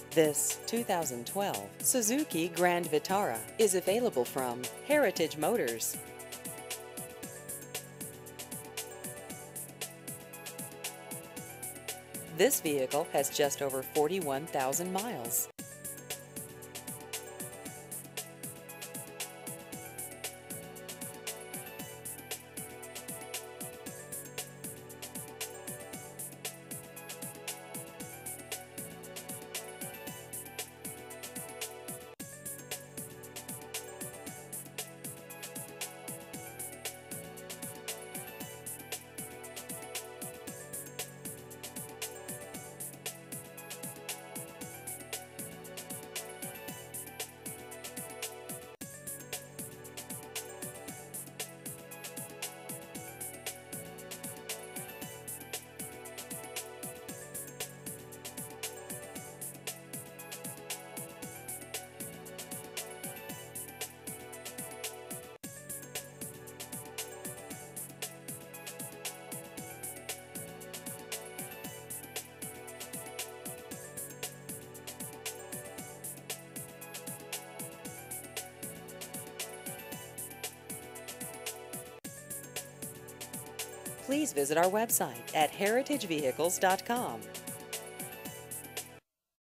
This 2012 Suzuki Grand Vitara is available from Heritage Motors. This vehicle has just over 41,000 miles. Please visit our website at heritagevehicles.com.